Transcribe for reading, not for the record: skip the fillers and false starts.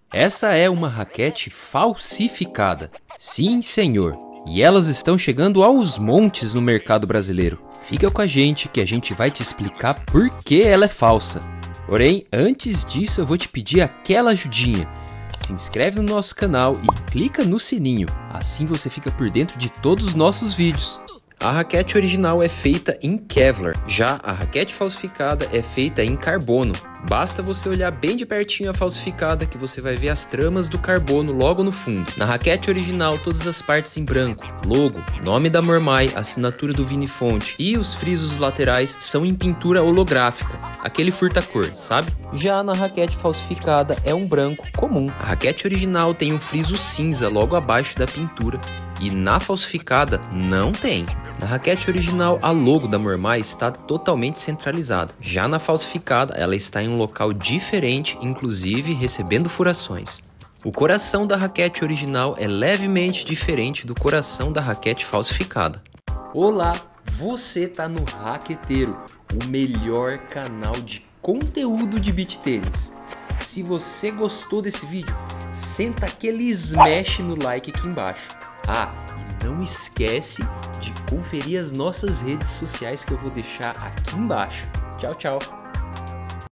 Essa é uma raquete falsificada. Sim, senhor. E elas estão chegando aos montes no mercado brasileiro. Fica com a gente que a gente vai te explicar por que ela é falsa. Porém, antes disso eu vou te pedir aquela ajudinha. Se inscreve no nosso canal e clica no sininho. Assim você fica por dentro de todos os nossos vídeos. A raquete original é feita em Kevlar, já a raquete falsificada é feita em carbono. Basta você olhar bem de pertinho a falsificada que você vai ver as tramas do carbono logo no fundo. Na raquete original, todas as partes em branco, logo, nome da Mormai, assinatura do Vinifonte e os frisos laterais são em pintura holográfica, aquele furta-cor, sabe? Já na raquete falsificada é um branco comum. A raquete original tem um friso cinza logo abaixo da pintura e na falsificada não tem. Na raquete original, a logo da Mormai está totalmente centralizada. Já na falsificada, ela está em um local diferente, inclusive recebendo furações. O coração da raquete original é levemente diferente do coração da raquete falsificada. Olá, você está no Raqueteiro, o melhor canal de conteúdo de beach tênis. Se você gostou desse vídeo, senta aquele smash no like aqui embaixo. Ah, e não esquece de conferir as nossas redes sociais que eu vou deixar aqui embaixo. Tchau, tchau!